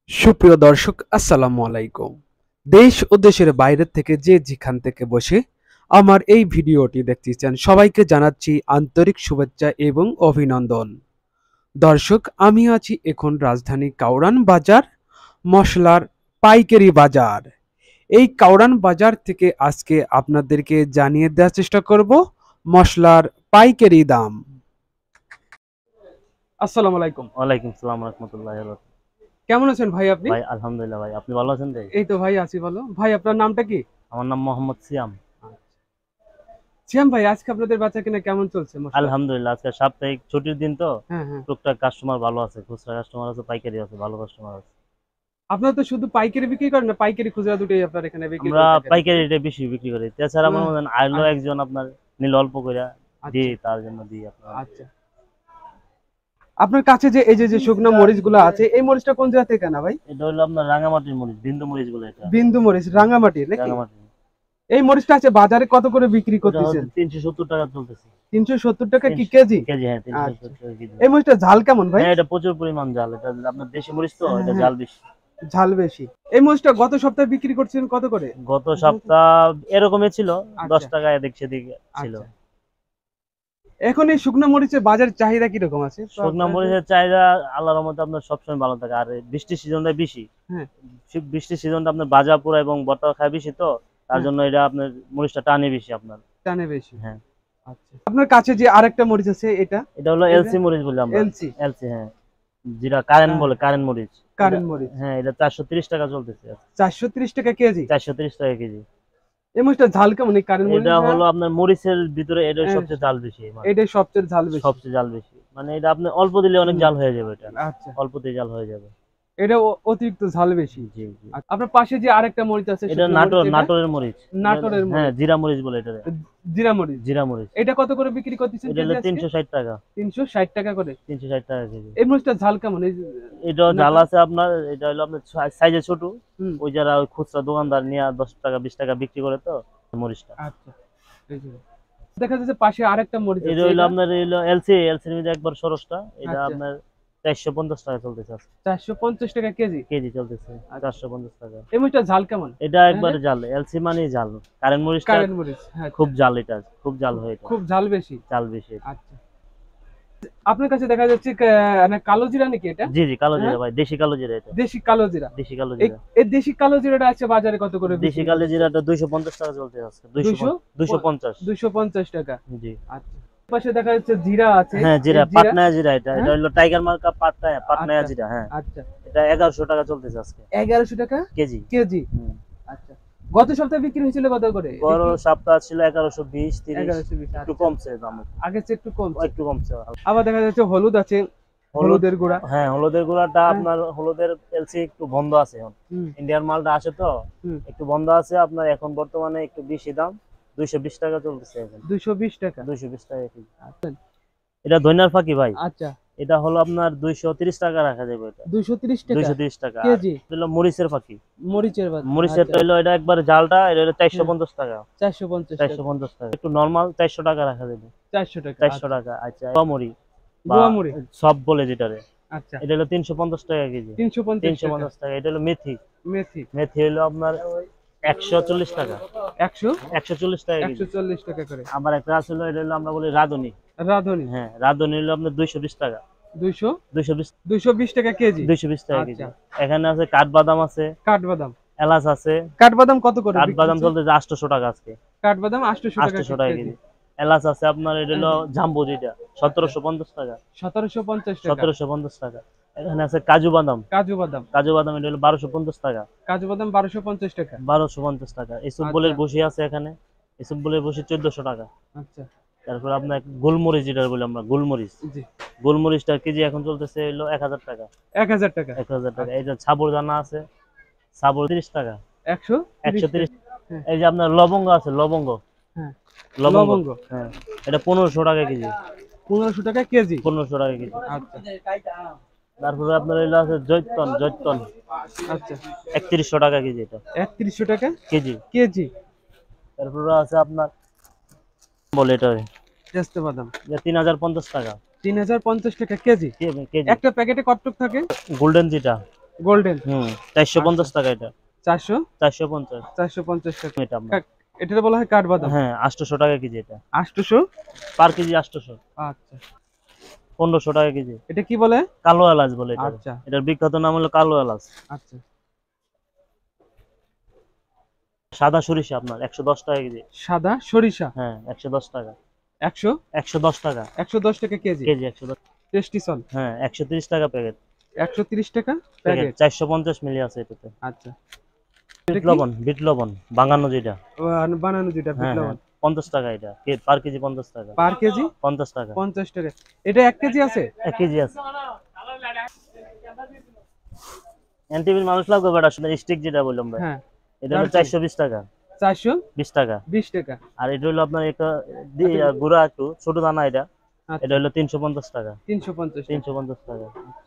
সুপ্রিয় দর্শক, আসসালামু আলাইকুম। দেশ ও দেশের বাইরে থেকে যে যেখান থেকে বসে আমার এই ভিডিওটি দেখতেছেন সবাইকে জানাচ্ছি আন্তরিক শুভেচ্ছা এবং অভিনন্দন। দর্শক, আমি আছি এখন রাজধানী কাউরান বাজার, মশলার পাইকারি বাজার। এই কাউরান বাজার থেকে আজকে আপনাদেরকে জানিয়ে দেওয়ার চেষ্টা করব মশলার পাইকারি দাম। আসসালামু আলাইকুম। ওয়ালাইকুম সালাম রাহমাতুল্লাহি ওয়া বারাকাতুহু। কেমন আছেন ভাই আপনি? ভাই আলহামদুলিল্লাহ ভাই, আপনি ভালো আছেন ভাই? এই তো ভাই আছি ভালো। ভাই আপনার নামটা কি? আমার নাম মোহাম্মদ সিয়াম। শ্যাম ভাই, আজকে আপনাদের বেচা কেনা কেমন চলছে মশলা? আলহামদুলিল্লাহ, আজকে সাপ্তাহিক ছুটির দিন তো হ্যাঁ, হ্যাঁ। টুকটাক কাস্টমার ভালো আছে, খুচরা কাস্টমার আছে, পাইকারি আছে, ভালো কাস্টমার আছে। আপনারা তো শুধু পাইকারি বিক্রি করেন না পাইকারি খুচরা দুটোই আপনার এখানে বিক্রি আমরা করে থাকেন? পাইকারি রেটে বেশি বিক্রি করি। তাছাড়া আমার হ্যাঁ, মনে হয় আইলো আচ্ছা, একজন আপনার নিল অল্প করে দিই, আচ্ছা, তার জন্য দিই আপনার। আচ্ছা। আপনার কাছে যে এই যে শুকনো মরিচগুলো আছে, এই মরিচটা কোন জায়গা থেকে কেনা ভাই? এটা হলো আপনার রাঙামাটির মরিচ, বিন্দু মরিচ বলে এটা। বিন্দু মরিচ, রাঙামাটির নাকি? রাঙামাটি। এই মরিচটা আছে বাজারে কত করে বিক্রি এটা হচ্ছে করতেছেন? 370 টাকা চলতেছে। 370 টাকা কি 300 কেজি? কেজি, হ্যাঁ আচ্ছা। 370 টাকা কেজি। এই মরিচটা ঝাল কেমন ভাই? হ্যাঁ, এটা প্রচুর পরিমাণ ঝাল, এটা আপনার দেশি মরিচ তো, হ্যাঁ, এটা হ্যাঁ, ঝাল বেশি। ঝাল বেশি। এই মরিচটা গত সপ্তাহে বিক্রি করছিলেন কত করে? গত সপ্তাহ এরকমই ছিল, আচ্ছা, 10 টাকা এদিক সেদিক ছিল। আচ্ছা। এখন এই শুকনো মরিচের বাজারের চাহিদা কিরকম আছে? শুকনা মরিচের চাহিদা আল্লাহর রহমতে আপনার সবসময় ভালো থাকে, আর বৃষ্টির সিজনটা বেশি। হ্যাঁ, বৃষ্টির সিজনটা আপনার বাজা পোড়া এবং বর্তা খায় বেশি তো, তার হ্যাঁ, জন্য এটা আপনার মরিচটা টানে বেশি আপনার। টানে বেশি। হ্যাঁ, আচ্ছা। আপনার কাছে যে আরেকটা মরিচ আছে এটা? এটা হলো এটা এলসি মরিচ বলি আমরা। এলসি, এলসি, হ্যাঁ, যেটা কারেন্ট হ্যাঁ, বলে, কারেন্ট মরিচ। কারেন্ট মরিচ। হ্যাঁ, এটা 430 টাকা চলতেছে। 430 টাকা কেজি। 430 টাকা কেজি। এই মরিচটা ঝাল কেমন এই কারেন্ট এটা মরিচটা? হলো আপনার মরিচের ভিতরে এটা হ্যাঁ, সবচেয়ে জাল বেশি, মানে এটাই সবচেয়ে ঝাল বেশি। সবচেয়ে জাল বেশি, মানে এটা আপনি অল্প দিলে অনেক হুম, জাল হয়ে যাবে, এটা আচ্ছা। অল্পতেই জাল হয়ে যাবে। এটা অতিরিক্ত ঝাল বেশি। জি জি। আচ্ছা, আপনার পাশে যে আরেকটা মরিচ আছে এটা শুকনো মরিচ, নাটোর, এটা নাটোরের মরিচ। নাটোরের হ্যাঁ, মরিচ, জিরা মরিচ বলে এটা। জিরা মরিচ। জিরা মরিচ। এটা কত করে বিক্রি করতেছেন এটা কেজি হলো আজকে? 360 টাকা। 360 টাকা করে। 360 টাকা কেজি। এই মরিচটা ঝাল কেমন এই যে এটা জাল নাটোর? আছে আপনার, এটা হলো আপনার সাইজে ছোট। হুম, ওই যারা ওই খুচরা দোকানদার নিয়ে 10 টাকা 20 টাকা বিক্রি করে তো মরিচটা। আচ্ছা। এই যে দেখা যাচ্ছে পাশে আরেকটা মরিচ এটা আছে, হলো এটা? আপনার হলো এলসি, এলসির মধ্যে একবার সরসটা, এটা আচ্ছা। আপনার 450 টাকা চলতেছে আজকে। 450 টাকা কেজি। কেজি চলতেছে আচ্ছা। 450 টাকা। এই মরিচটা ঝাল কেমন? এটা একবার জাল, এলসি মানেই জাল। কারেন্ট মরিচটা কারেন্ট মরিচ। হ্যাঁ, খুব জাল, এটা খুব জাল হয়, এটা খুব ঝাল বেশি। জাল বেশি এটা। আচ্ছা। আপনার কাছে দেখা যাচ্ছে মানে কালো জিরা নাকি এটা? জি জি, কালো হ্যাঁ? জিরা ভাই, দেশি কালো জিরা এটা। দেশি কালো জিরা। দেশি কালো এই জিরা। এই দেশি কালো জিরাটা আছে বাজারে কত করে দেশি বিক্রি কালো করতেছে? জিরাটা 250 টাকা চলতে আছে। 200 250। 250 টাকা। জি। আচ্ছা। পাশে দেখা যাচ্ছে জিরা আছে। হ্যাঁ, এই জিরা জিরা, পাটনায়া জিরা, এটা হ্যাঁ? এটা হলো টাইগার মার্কা পাটনায়া, পাটনায়া আচ্ছা, জিরা। হ্যাঁ, আচ্ছা। এটা 1100 টাকা চলতেছে আজকে 1100 টাকা কেজি। কেজি। হুম। আচ্ছা। গত সপ্তাহে বিক্রি হয়েছিল কত করে? বড় সপ্তাহ ছিল 1120 30, 1120। একটু আচ্ছা। কমছে দাম, আগের চেয়ে একটু কমছে। একটু কমছে। আবার দেখা যাচ্ছে হলুদ আছে, হলুদ, হলুদের গুঁড়া। হ্যাঁ হলুদের গুঁড়াটা হ্যাঁ? আপনার, হলুদের এলসি একটু বন্ধ আছে এখন। হুম, ইন্ডিয়ান মালটা আসে তো, হুম। একটু বন্ধ আছে আপনার এখন বর্তমানে, একটু বেশি দাম। 220 টাকা চলতেছে এখন। 220 টাকা। 220 টাকা কেজি। আচ্ছা, এটা ধনিয়ার ফাঁকি ভাই। আচ্ছা। এটা হলো আপনার 230 টাকা রাখা যাবে এটা। 230 টাকা 230 টাকা। আর কেজি। এটা হলো মরিচের ফাঁকি। মরিচের বাদ। মরিচেরটা আচ্ছা। হলো এটা একবার জালটা, এটা হলো হ্যাঁ, 450 টাকা। 450 টাকা। 450 টাকা। একটু নরমাল 400 টাকা রাখা যাবে। 400 টাকা। 400 আচ্ছা। টাকা। আচ্ছা, গোয়ামরি বা গোয়ামরি। সব বলে যেটারে, আচ্ছা। এটা হলো 350 টাকা কেজি। 350 টাকা। 350 টাকা। এটা হলো মেথি। মেথি। মেথি হলো আপনার 140 টাকা। 100 140 টাকা কেজি। 140 টাকা করে। আবার একটা আছে হলো, এটা হলো আমরা বলি রাঁধুনি। রাঁধুনি। হ্যাঁ, রাঁধুনি হলো আপনার 220 টাকা। 200 220, 220 টাকা কেজি। 220 টাকা কেজি। আচ্ছা। এখানে আছে কাঠবাদাম আছে, কাঠবাদাম। এলাচ আছে। কাঠবাদাম কত করে বিক্রি কাঠবাদাম হচ্ছে? চলতেছে 800 টাকা আজকে। কাঠবাদাম 800 টাকা 800 টাকা কেজি। কেজি। এলাচ আছে আপনার, এটা হলো জাম্বো যেটা, 1750 টাকা। 1750 টাকা। 1750 টাকা। এখানে আছে কাজু বাদাম। কাজু বাদাম। কাজু বাদাম এটা হলো 1250 টাকা। কাজু বাদাম 1250 টাকা। 1250 টাকা। ইসবগুলের আচ্ছা, বসি আছে এখানে, ইসবগুলের বসি 1400 টাকা। আচ্ছা। তারপর আপনার গোলমরিচ যেটা বলি আমরা, গোলমরিচ। জি। গোলমরিচটার কেজি এখন চলতেছে হলো 1000 টাকা। 1000 টাকা। 1000 টাকা। আচ্ছা। এই যে সাবুদানা আছে, সাবুর 30 টাকা। 130 130। টাকা। হ্যাঁ, এই যে আপনার লবঙ্গ আছে, লবঙ্গ। হ্যাঁ। লবঙ্গ। লবঙ্গ। হ্যাঁ, এটা 1500 টাকা কেজি। 1500 টাকা কেজি। 1500 টাকা কেজি। আচ্ছা, তারপরে আপনার এগুলো আছে জৈতন, জৈতন আচ্ছা। 3100 টাকা কেজি এটা। 3100 টাকা কেজি। কেজি। তারপরে আছে আপনার বলে এটা পেস্তা বাদাম 3050 টাকা। 3050 টাকা কেজি। কেজি। একটা প্যাকেটে কতটুক থাকে? গোল্ডেন যেটা, গোল্ডেন। 450 টাকা এটা। 400 450 450 টাকা। এটা আপনার। এটাতে বলা হয় কাঠবাদাম। হ্যাঁ 800 টাকা কেজি এটা। 800। Per KG 800। আচ্ছা। 1500 টাকা কেজি। এটা কি বলে? কালো এলাচ বলে এটা। আচ্ছা এটার বিখ্যাত নাম হলো কালো এলাচ। আচ্ছা। সাদা সরিষা আপনার 110 টাকা কেজি। সাদা সরিষা। হ্যাঁ 110 টাকা। 100 110 টাকা 110 টাকা কেজি। কেজি 110। টেস্টিসন হ্যাঁ 130 টাকা প্যাকেট। 130 টাকা প্যাকেট প্যাকেট। 450 মিলি আছে এটাতে। আচ্ছা। এটা বিট কি? লবণ, বিট লবণ বাঙানো যেটা। বানানো যেটা বিট হ্যাঁ হ্যাঁ লবণ। 50 টাকা এটা। পার কেজি 50 টাকা। পার কেজি 50 টাকা। 50 টাকা। এটা 1 কেজি আছে? 1 কেজি আছে। এনটিভির মানুষ লাগবে বাট আসলে স্টিক যেটা বললাম ভাই। হ্যাঁ। এটা হলো দারচিনি 420 টাকা। 20 টাকা। 420 টাকা। আর এটা হলো আপনার একটা আচ্ছা গুঁড়া একটু ছোট দানা এটা। এটা আচ্ছা। হলো 350 টাকা। 350 টাকা। 350 টাকা।